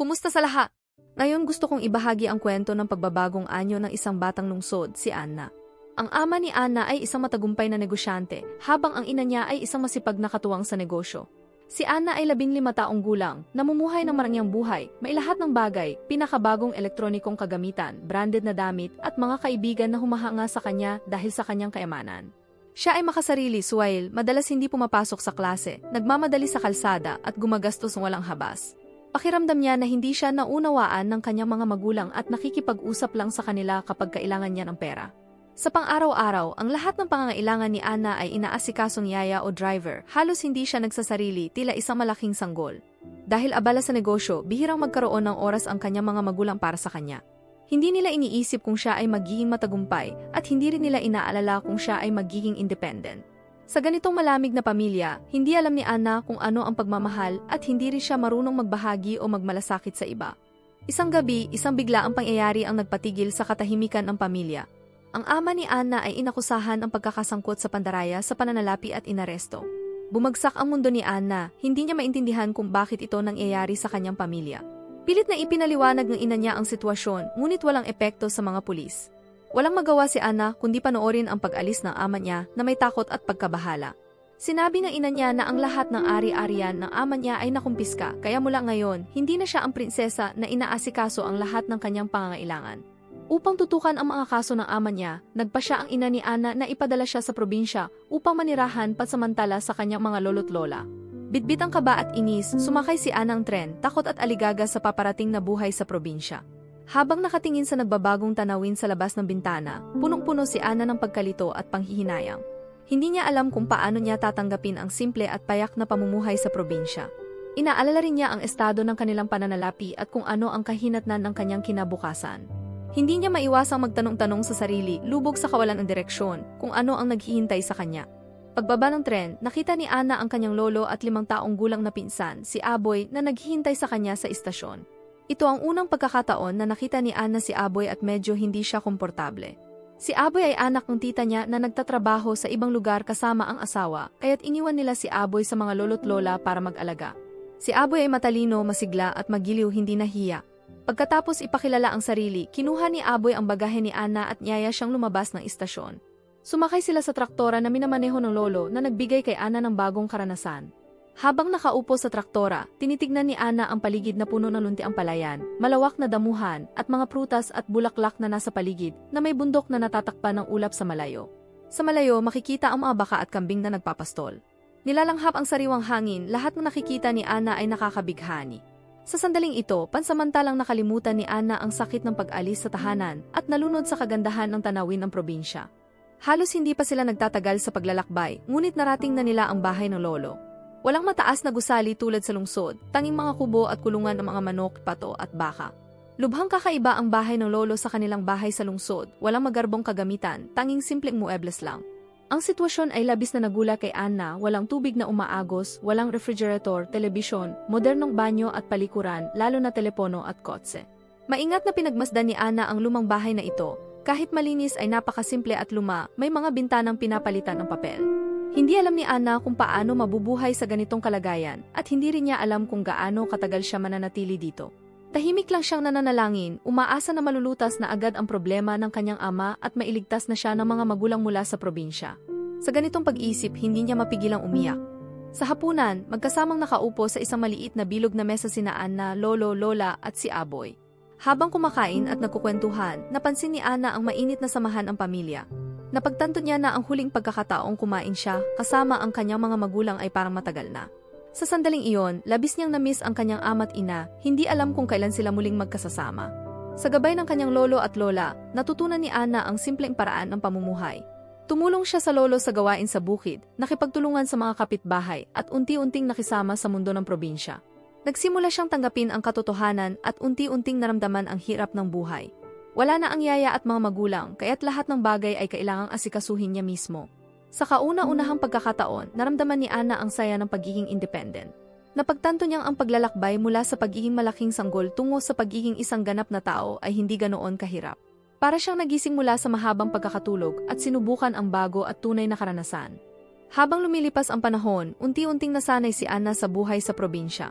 Kumusta sa lahat? Ngayon gusto kong ibahagi ang kwento ng pagbabagong anyo ng isang batang lungsod, si Anna. Ang ama ni Anna ay isang matagumpay na negosyante, habang ang ina niya ay isang masipag na katuwang sa negosyo. Si Anna ay 15 taong gulang, namumuhay ng marangyang buhay, may lahat ng bagay, pinakabagong elektronikong kagamitan, branded na damit, at mga kaibigan na humahanga sa kanya dahil sa kanyang kayamanan. Siya ay makasarili, suwail, madalas hindi pumapasok sa klase, nagmamadali sa kalsada at gumagastos ng walang habas. Pakiramdam niya na hindi siya naunawaan ng kanyang mga magulang at nakikipag-usap lang sa kanila kapag kailangan niya ng pera. Sa pang-araw-araw, ang lahat ng pangangailangan ni Anna ay inaasikasong yaya o driver, halos hindi siya nagsasarili, tila isang malaking sanggol. Dahil abala sa negosyo, bihirang magkaroon ng oras ang kanyang mga magulang para sa kanya. Hindi nila iniisip kung siya ay magiging matagumpay at hindi rin nila inaalala kung siya ay magiging independent. Sa ganitong malamig na pamilya, hindi alam ni Anna kung ano ang pagmamahal at hindi rin siya marunong magbahagi o magmalasakit sa iba. Isang gabi, isang biglaang pangyayari ang nagpatigil sa katahimikan ng pamilya. Ang ama ni Anna ay inakusahan ang pagkakasangkot sa pandaraya sa pananalapi at inaresto. Bumagsak ang mundo ni Anna, hindi niya maintindihan kung bakit ito nangyayari sa kanyang pamilya. Pilit na ipinaliwanag ng ina niya ang sitwasyon, ngunit walang epekto sa mga pulis. Walang magawa si Anna kundi panoorin ang pag-alis ng ama niya na may takot at pagkabahala. Sinabi ng ina niya na ang lahat ng ari-arian ng ama niya ay nakumpiska, kaya mula ngayon, hindi na siya ang prinsesa na inaasikaso ang lahat ng kanyang pangangailangan. Upang tutukan ang mga kaso ng ama niya, nagpasya ang ina ni Anna na ipadala siya sa probinsya upang manirahan pansamantala sa kanyang mga lolo't lola. Bitbit ang kaba at inis, sumakay si Anna ng tren, takot at aligaga sa paparating na buhay sa probinsya. Habang nakatingin sa nagbabagong tanawin sa labas ng bintana, punong-puno si Anna ng pagkalito at panghihinayang. Hindi niya alam kung paano niya tatanggapin ang simple at payak na pamumuhay sa probinsya. Inaalala rin niya ang estado ng kanilang pananalapi at kung ano ang kahinatnan ng kanyang kinabukasan. Hindi niya maiwasang magtanong-tanong sa sarili, lubog sa kawalan ng direksyon, kung ano ang naghihintay sa kanya. Pagbaba ng tren, nakita ni Anna ang kanyang lolo at 5 taong gulang na pinsan, si Aboy, na naghihintay sa kanya sa istasyon. Ito ang unang pagkakataon na nakita ni Anna si Aboy at medyo hindi siya komportable. Si Aboy ay anak ng tita niya na nagtatrabaho sa ibang lugar kasama ang asawa, kaya't iniwan nila si Aboy sa mga lolo't lola para mag-alaga. Si Aboy ay matalino, masigla at magiliw, hindi nahiya. Pagkatapos ipakilala ang sarili, kinuha ni Aboy ang bagahe ni Anna at niyaya siyang lumabas ng istasyon. Sumakay sila sa traktora na minamaneho ng lolo na nagbigay kay Anna ng bagong karanasan. Habang nakaupo sa traktora, tinitignan ni Anna ang paligid na puno ng luntiang palayan, malawak na damuhan at mga prutas at bulaklak na nasa paligid na may bundok na natatakpan ng ulap sa malayo. Sa malayo, makikita ang mga baka at kambing na nagpapastol. Nilalanghap ang sariwang hangin, lahat ng nakikita ni Anna ay nakakabighani. Sa sandaling ito, pansamantalang nakalimutan ni Anna ang sakit ng pag-alis sa tahanan at nalunod sa kagandahan ng tanawin ng probinsya. Halos hindi pa sila nagtatagal sa paglalakbay, ngunit narating na nila ang bahay ng lolo. Walang mataas na gusali tulad sa lungsod, tanging mga kubo at kulungan ng mga manok, pato at baka. Lubhang kakaiba ang bahay ng lolo sa kanilang bahay sa lungsod, walang magarbong kagamitan, tanging simpleng muebles lang. Ang sitwasyon ay labis na nagula kay Anna, walang tubig na umaagos, walang refrigerator, telebisyon, modernong banyo at palikuran, lalo na telepono at kotse. Maingat na pinagmasdan ni Anna ang lumang bahay na ito, kahit malinis ay napakasimple at luma, may mga bintanang pinapalitan ng papel. Hindi alam ni Anna kung paano mabubuhay sa ganitong kalagayan at hindi rin niya alam kung gaano katagal siya mananatili dito. Tahimik lang siyang nananalangin, umaasa na malulutas na agad ang problema ng kanyang ama at mailigtas na siya ng mga magulang mula sa probinsya. Sa ganitong pag-isip, hindi niya mapigilang umiyak. Sa hapunan, magkasamang nakaupo sa isang maliit na bilog na mesa sina Anna, lolo, lola at si Aboy. Habang kumakain at nagkukwentuhan, napansin ni Anna ang mainit na samahan ng pamilya. Napagtanto niya na ang huling pagkakataong kumain siya, kasama ang kanyang mga magulang ay parang matagal na. Sa sandaling iyon, labis niyang na-miss ang kanyang ama't ina, hindi alam kung kailan sila muling magkasasama. Sa gabay ng kanyang lolo at lola, natutunan ni Anna ang simpleng paraan ng pamumuhay. Tumulong siya sa lolo sa gawain sa bukid, nakipagtulungan sa mga kapitbahay at unti-unting nakisama sa mundo ng probinsya. Nagsimula siyang tanggapin ang katotohanan at unti-unting naramdaman ang hirap ng buhay. Wala na ang yaya at mga magulang, kaya't lahat ng bagay ay kailangang asikasuhin niya mismo. Sa kauna-unahang pagkakataon, naramdaman ni Anna ang saya ng pagiging independent. Napagtanto niyang ang paglalakbay mula sa pagiging malaking sanggol tungo sa pagiging isang ganap na tao ay hindi ganoon kahirap. Para siyang nagising mula sa mahabang pagkakatulog at sinubukan ang bago at tunay na karanasan. Habang lumilipas ang panahon, unti-unting nasanay si Anna sa buhay sa probinsya.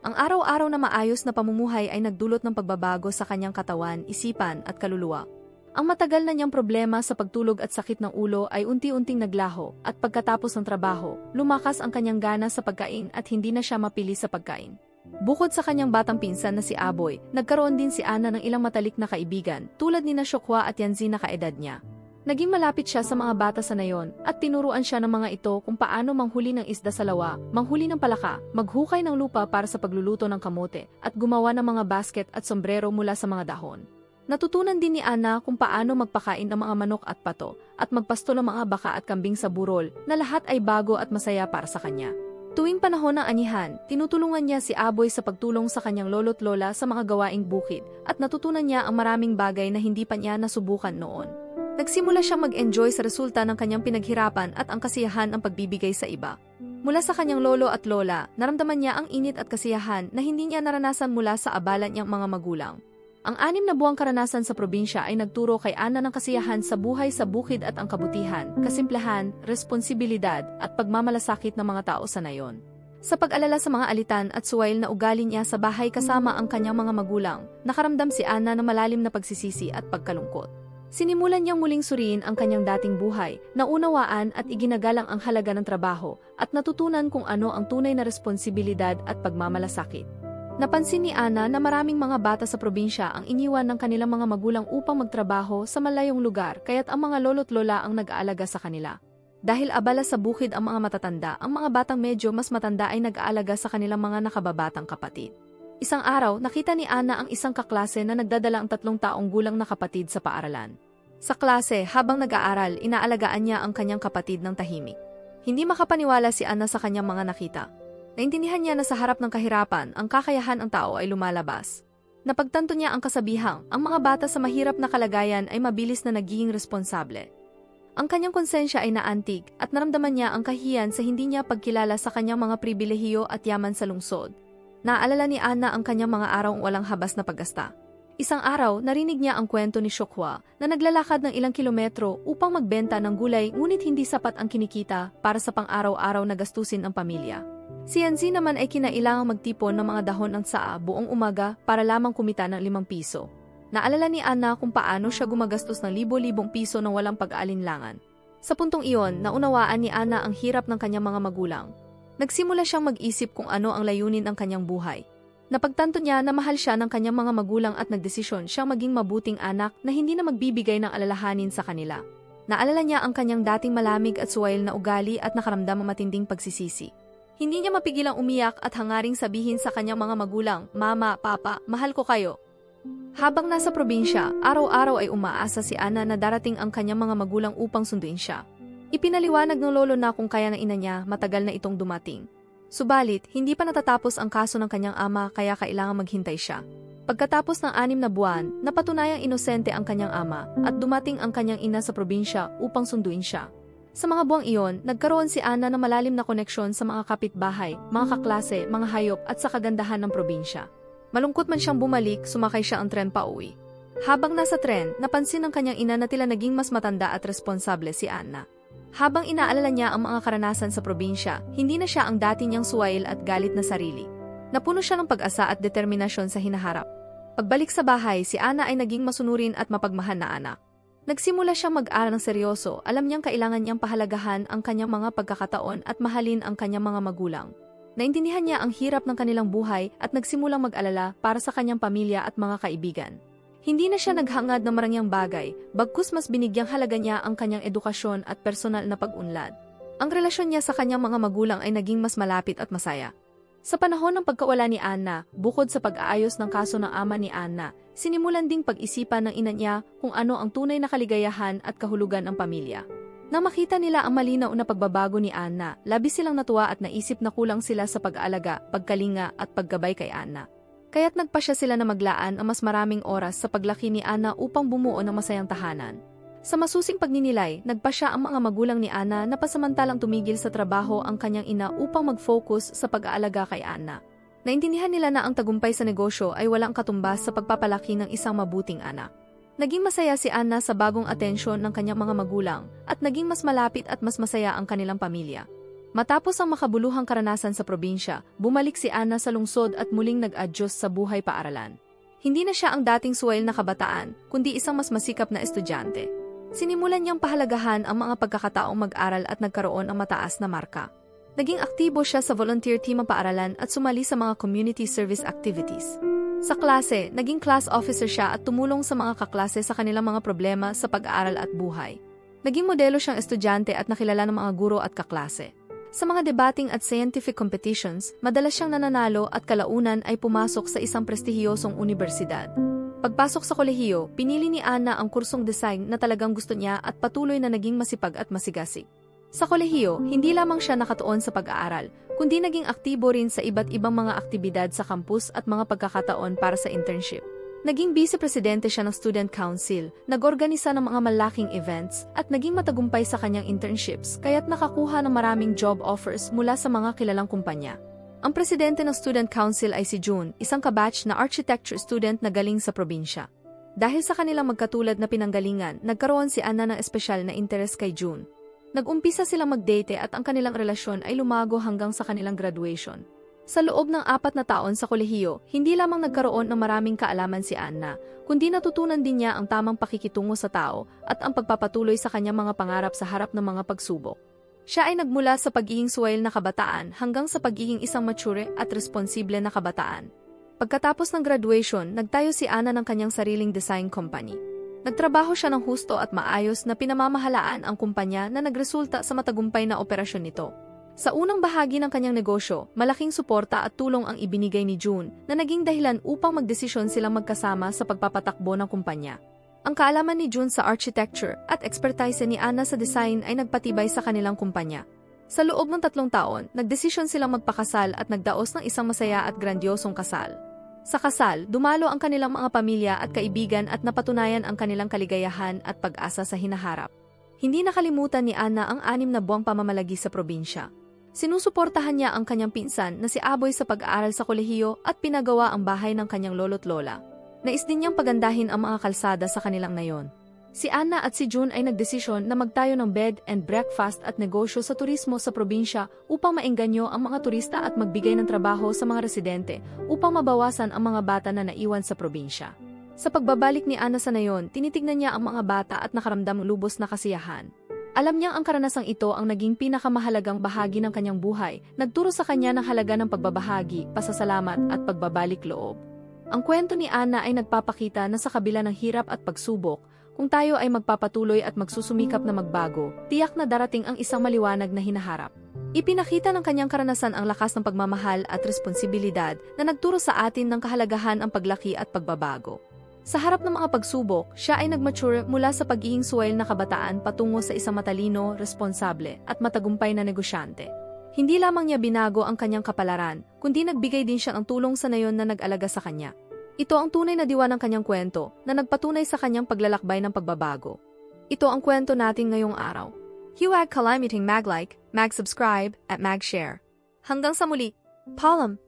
Ang araw-araw na maayos na pamumuhay ay nagdulot ng pagbabago sa kanyang katawan, isipan at kaluluwa. Ang matagal na niyang problema sa pagtulog at sakit ng ulo ay unti-unting naglaho at pagkatapos ng trabaho, lumakas ang kanyang gana sa pagkain at hindi na siya mapili sa pagkain. Bukod sa kanyang batang pinsan na si Aboy, nagkaroon din si Anna ng ilang matalik na kaibigan tulad ni na Shokwa at Yanzi na kaedad niya. Naging malapit siya sa mga bata sa nayon at tinuruan siya ng mga ito kung paano manghuli ng isda sa lawa, manghuli ng palaka, maghukay ng lupa para sa pagluluto ng kamote, at gumawa ng mga basket at sombrero mula sa mga dahon. Natutunan din ni Anna kung paano magpakain ng mga manok at pato, at magpasto ng mga baka at kambing sa burol, na lahat ay bago at masaya para sa kanya. Tuwing panahon ng anihan, tinutulungan niya si Aboy sa pagtulong sa kanyang lolo't lola sa mga gawaing bukid, at natutunan niya ang maraming bagay na hindi pa niya nasubukan noon. Nagsimula siyang mag-enjoy sa resulta ng kanyang pinaghirapan at ang kasiyahan ng pagbibigay sa iba. Mula sa kanyang lolo at lola, naramdaman niya ang init at kasiyahan na hindi niya naranasan mula sa abalan niyang mga magulang. Ang 6 na buwang karanasan sa probinsya ay nagturo kay Anna ng kasiyahan sa buhay sa bukid at ang kabutihan, kasimplahan, responsibilidad at pagmamalasakit ng mga tao sa nayon. Sa pag-alala sa mga alitan at suwail na ugali niya sa bahay kasama ang kanyang mga magulang, nakaramdam si Anna ng malalim na pagsisisi at pagkalungkot. Sinimulan niyang muling suriin ang kanyang dating buhay, naunawaan at iginagalang ang halaga ng trabaho, at natutunan kung ano ang tunay na responsibilidad at pagmamalasakit. Napansin ni Anna na maraming mga bata sa probinsya ang iniwan ng kanilang mga magulang upang magtrabaho sa malayong lugar, kaya't ang mga lolo't lola ang nag-aalaga sa kanila. Dahil abala sa bukid ang mga matatanda, ang mga batang medyo mas matanda ay nag-aalaga sa kanilang mga nakababatang kapatid. Isang araw, nakita ni Anna ang isang kaklase na nagdadala ang 3 taong gulang na kapatid sa paaralan. Sa klase, habang nag-aaral, inaalagaan niya ang kanyang kapatid ng tahimik. Hindi makapaniwala si Anna sa kanyang mga nakita. Naintindihan niya na sa harap ng kahirapan, ang kakayahan ng tao ay lumalabas. Napagtanto niya ang kasabihang, ang mga bata sa mahirap na kalagayan ay mabilis na nagiging responsable. Ang kanyang konsensya ay naantig at naramdaman niya ang kahiyan sa hindi niya pagkilala sa kanyang mga pribilehiyo at yaman sa lungsod. Naalala ni Anna ang kanyang mga araw walang habas na paggasta. Isang araw, narinig niya ang kwento ni Shokwa na naglalakad ng ilang kilometro upang magbenta ng gulay ngunit hindi sapat ang kinikita para sa pang-araw-araw na gastusin ang pamilya. Si Yanzi naman ay kinailangang magtipon ng mga dahon ng tsaa buong umaga para lamang kumita ng 5 piso. Naalala ni Anna kung paano siya gumagastos ng libo-libong piso nang walang pag-aalinlangan. Sa puntong iyon, naunawaan ni Anna ang hirap ng kanyang mga magulang. Nagsimula siyang mag-isip kung ano ang layunin ng kanyang buhay. Napagtanto niya na mahal siya ng kanyang mga magulang at nagdesisyon siyang maging mabuting anak na hindi na magbibigay ng alalahanin sa kanila. Naalala niya ang kanyang dating malamig at suwail na ugali at nakaramdam ang matinding pagsisisi. Hindi niya mapigilang umiyak at hangaring sabihin sa kanyang mga magulang, "Mama, Papa, mahal ko kayo." Habang nasa probinsya, araw-araw ay umaasa si Anna na darating ang kanyang mga magulang upang sunduin siya. Ipinaliwanag ng lolo na kung kaya ng ina niya, matagal na itong dumating. Subalit, hindi pa natatapos ang kaso ng kanyang ama kaya kailangan maghintay siya. Pagkatapos ng 6 na buwan, napatunayang inosente ang kanyang ama at dumating ang kanyang ina sa probinsya upang sunduin siya. Sa mga buwang iyon, nagkaroon si Anna ng malalim na koneksyon sa mga kapitbahay, mga kaklase, mga hayop at sa kagandahan ng probinsya. Malungkot man siyang bumalik, sumakay siya ang tren pauwi. Habang nasa tren, napansin ng kanyang ina na tila naging mas matanda at responsable si Anna. Habang inaalala niya ang mga karanasan sa probinsya, hindi na siya ang dati niyang suwail at galit na sarili. Napuno siya ng pag-asa at determinasyon sa hinaharap. Pagbalik sa bahay, si Anna ay naging masunurin at mapagmahal na anak. Nagsimula siyang mag-aral ng seryoso, alam niyang kailangan niyang pahalagahan ang kanyang mga pagkakataon at mahalin ang kanyang mga magulang. Naintindihan niya ang hirap ng kanilang buhay at nagsimulang mag-alala para sa kanyang pamilya at mga kaibigan. Hindi na siya naghangad ng marangyang bagay, bagkus mas binigyang halaga niya ang kanyang edukasyon at personal na pag-unlad. Ang relasyon niya sa kanyang mga magulang ay naging mas malapit at masaya. Sa panahon ng pagkawala ni Anna, bukod sa pag-aayos ng kaso ng ama ni Anna, sinimulan ding pag-isipan ng ina niya kung ano ang tunay na kaligayahan at kahulugan ng pamilya. Nang makita nila ang malinaw na pagbabago ni Anna, labis silang natuwa at naisip na kulang sila sa pag-aalaga, pagkalinga at paggabay kay Anna. Kaya't nagpasya sila na maglaan ang mas maraming oras sa paglaki ni Anna upang bumuo ng masayang tahanan. Sa masusing pagninilay, nagpasya ang mga magulang ni Anna na pasamantalang tumigil sa trabaho ang kanyang ina upang mag-focus sa pag-aalaga kay Anna. Naintindihan nila na ang tagumpay sa negosyo ay walang katumbas sa pagpapalaki ng isang mabuting anak. Naging masaya si Anna sa bagong atensyon ng kanyang mga magulang at naging mas malapit at mas masaya ang kanilang pamilya. Matapos ang makabuluhang karanasan sa probinsya, bumalik si Anna sa lungsod at muling nag-adjust sa buhay paaralan. Hindi na siya ang dating suwail na kabataan, kundi isang mas masikap na estudyante. Sinimulan niyang pahalagahan ang mga pagkakataong mag-aral at nagkaroon ng mataas na marka. Naging aktibo siya sa volunteer team ng paaralan at sumali sa mga community service activities. Sa klase, naging class officer siya at tumulong sa mga kaklase sa kanilang mga problema sa pag-aaral at buhay. Naging modelo siyang estudyante at nakilala ng mga guro at kaklase. Sa mga debating at scientific competitions, madalas siyang nananalo at kalaunan ay pumasok sa isang prestihiyosong unibersidad. Pagpasok sa kolehiyo, pinili ni Anna ang kursong design na talagang gusto niya at patuloy na naging masipag at masigasig. Sa kolehiyo, hindi lamang siya nakatuon sa pag-aaral, kundi naging aktibo rin sa iba't ibang mga aktibidad sa campus at mga pagkakataon para sa internship. Naging vice-presidente siya ng student council, nag-organisa ng mga malaking events, at naging matagumpay sa kanyang internships kaya't nakakuha ng maraming job offers mula sa mga kilalang kumpanya. Ang presidente ng student council ay si June, isang kabatch na architecture student na galing sa probinsya. Dahil sa kanilang magkatulad na pinanggalingan, nagkaroon si Anna ng espesyal na interes kay June. Nag-umpisa silang mag-date at ang kanilang relasyon ay lumago hanggang sa kanilang graduation. Sa loob ng 4 na taon sa kolehiyo, hindi lamang nagkaroon ng maraming kaalaman si Anna, kundi natutunan din niya ang tamang pakikitungo sa tao at ang pagpapatuloy sa kanyang mga pangarap sa harap ng mga pagsubok. Siya ay nagmula sa pagiging suwail na kabataan hanggang sa pagiging isang mature at responsible na kabataan. Pagkatapos ng graduation, nagtayo si Anna ng kanyang sariling design company. Nagtrabaho siya ng husto at maayos na pinamamahalaan ang kumpanya na nagresulta sa matagumpay na operasyon nito. Sa unang bahagi ng kanyang negosyo, malaking suporta at tulong ang ibinigay ni June na naging dahilan upang magdesisyon silang magkasama sa pagpapatakbo ng kumpanya. Ang kaalaman ni June sa architecture at expertise ni Anna sa design ay nagpatibay sa kanilang kumpanya. Sa loob ng 3 taon, nagdesisyon silang magpakasal at nagdaos ng isang masaya at grandiosong kasal. Sa kasal, dumalo ang kanilang mga pamilya at kaibigan at napatunayan ang kanilang kaligayahan at pag-asa sa hinaharap. Hindi nakalimutan ni Anna ang 6 na buwang pamamalagi sa probinsya. Sinusuportahan niya ang kanyang pinsan na si Aboy sa pag-aaral sa kolehiyo at pinagawa ang bahay ng kanyang lolo't lola. Nais din niyang pagandahin ang mga kalsada sa kanilang nayon. Si Anna at si June ay nagdesisyon na magtayo ng bed and breakfast at negosyo sa turismo sa probinsya upang maengganyo ang mga turista at magbigay ng trabaho sa mga residente upang mabawasan ang mga bata na naiwan sa probinsya. Sa pagbabalik ni Anna sa nayon, tinitignan niya ang mga bata at nakaramdam lubos na kasiyahan. Alam niyang ang karanasang ito ang naging pinakamahalagang bahagi ng kanyang buhay, nagturo sa kanya ng halaga ng pagbabahagi, pasasalamat at pagbabalik loob. Ang kwento ni Anna ay nagpapakita na sa kabila ng hirap at pagsubok, kung tayo ay magpapatuloy at magsusumikap na magbago, tiyak na darating ang isang maliwanag na hinaharap. Ipinakita ng kanyang karanasan ang lakas ng pagmamahal at responsibilidad na nagturo sa atin ng kahalagahan ang paglaki at pagbabago. Sa harap ng mga pagsubok, siya ay nagmature mula sa pagiging suwail na kabataan patungo sa isang matalino, responsable, at matagumpay na negosyante. Hindi lamang niya binago ang kanyang kapalaran, kundi nagbigay din siya ng tulong sa nayon na nag-alaga sa kanya. Ito ang tunay na diwa ng kanyang kwento, na nagpatunay sa kanyang paglalakbay ng pagbabago. Ito ang kwento natin ngayong araw. Huwag kalimiting mag-like, mag-subscribe, at mag-share. Hanggang sa muli, paalam!